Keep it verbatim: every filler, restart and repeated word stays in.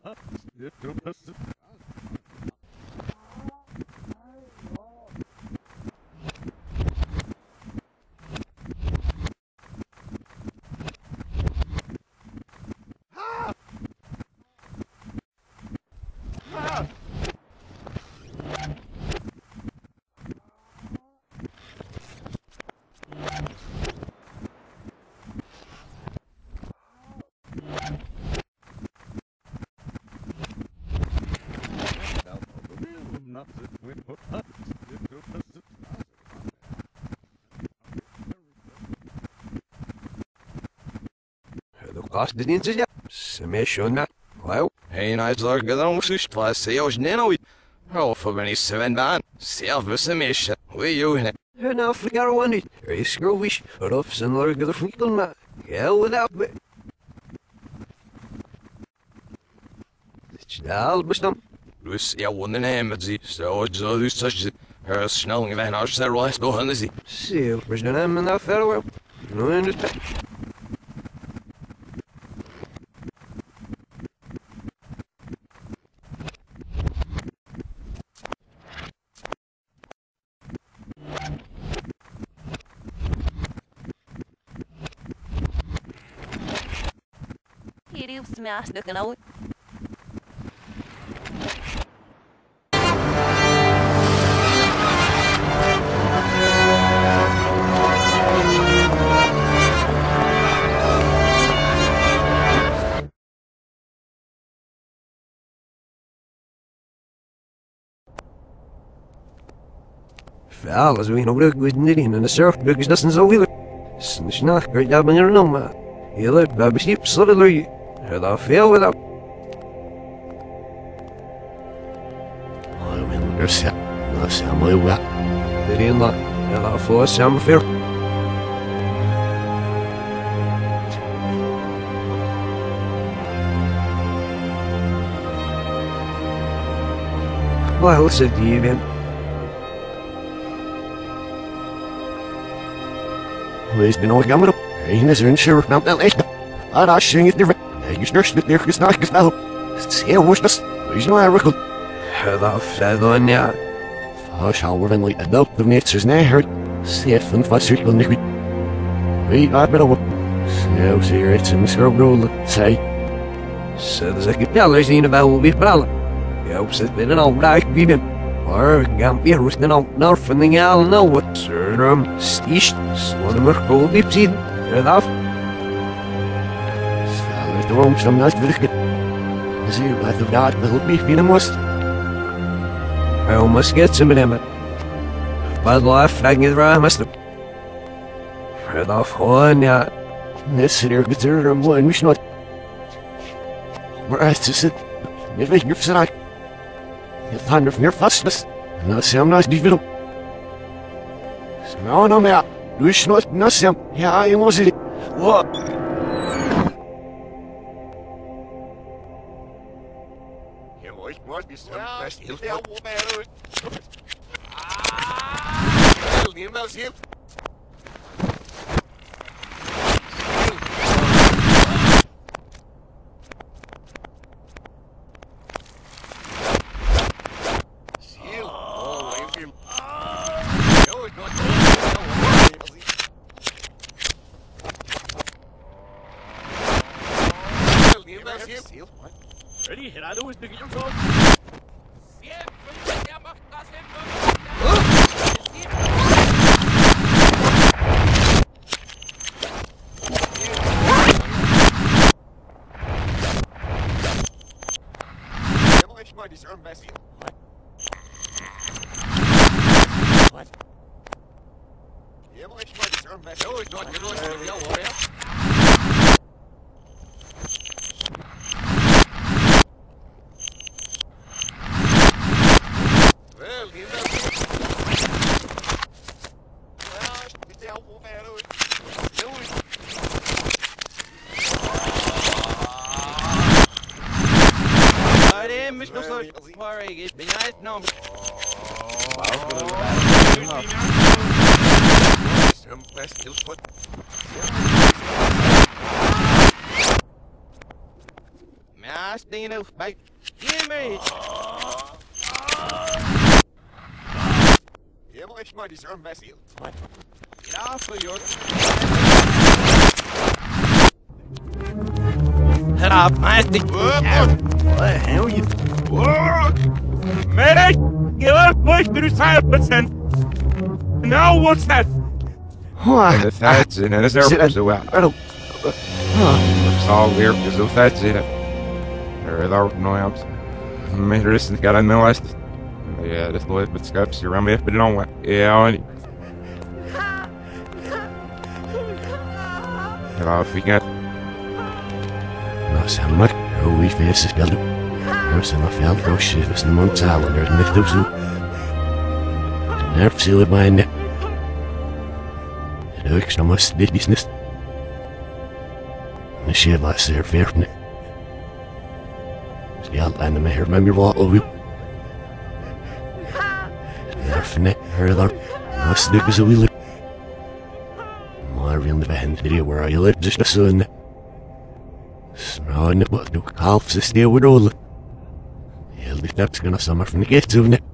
Gast didn't ya? Smashona. Well, hey, I zag gedaan moest was zelfs neno. Oh, voor ben ik seven baan. Zelf was een meisje. Hoe je het? En nou vergaan we niet. Er is groeis. Rof zijn lorgen de vrienden maar. Heel without me. Het is al bestaan. Dus ja, wonen hem met ze. Zo, zo, dus zo. Er is snel geweest als ze er was begonnen ze. Zo, we zijn hem naar verder. Nu in de tijd. Hier smash de kanaal. Alles we nog leuk met Nidin en de surfbrug is dat zo willen. Snach, ik heb er nog maar. Je leuk, bij beschip, zullen jullie. Het al veel without. Oh, man, dus ja, dat is helemaal heel wat. De ene, en al voor samen veel. Well, zit hier in. Wees ben nog jammer op. Een is een sheriff nou wel echt. Maar als je het niet je snurst met neer gesnaakt gesneld. Het is heel woesters. Wees nou eigenlijk. Het afzetten ja. Als je weer een adult of niet zo's neer. Zeven wat zit wel niet goed. Wie gaat met op? Zo zie je het zijn schrobrolen. Zij. Zo zeg ik ja, lees niet naar wel weer prallen. Je op zit binnen al rijk binnen. Maar gaan weer rusten al naar van de jaren nou wat. Serum, stiest, sloten we goed diep zien. Het af. Stel het waarom ze hem naast willen. Zie je wat de raad wil niet binnen moest. Hij moet schetsen met hem. Wat laat vragen je eruit moest. Het af gewoon ja. Net zit er met er een mooi misnot. Maar als ze zit, je weet je verzraakt. Je gaat er meer vast. Nou, Sam, nou is die film. Nou, nou, ja. Doe je snot, nou, Sam. Ja, je moet zitten. Wat? Je moet, moet, is het best heel veel meer. Ah! Heel niet, nou, Sam. Ready? And I know it's big your phone. Yeah, der macht das What? Yeah, maar ich mal das Irrenwest. Oh, ich wollte nur das ja, oder? Mich noch so worry, ich bin halt noch. Mas fifteen elf, mate. Give me. Je moet maar die zo'n messie. Ja, voor jou. Help, Mastic. What the hell you? Medic! Give us push through Cyberson. Now what's that? Why? And that's it, and it's there so out. I don't... It's all there because of that's it. There are no amps. Men resten got en last. Ja, det står ett skaps jag med på långa. Ja. Ja, fick jag. No, sammak. Hoe is det så spel? Nu sen har fel då shit så någon tal där med det så. Nerv seal it mine. Det är också måste det business. Det sker vad ser färne. Ska allt ända med här med mig vad och vi. Nerfne hörlar. Måste det så vill. Marvin the hand video where I live just a son. Snarare på att du kalfs steg with all. Helt det that's gonna summer from the gates of it.